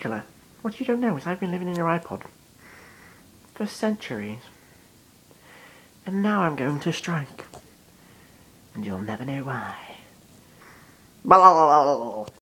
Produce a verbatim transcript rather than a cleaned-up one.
particular. What you don't know is I've been living in your iPod for centuries. And now I'm going to strike. And you'll never know why.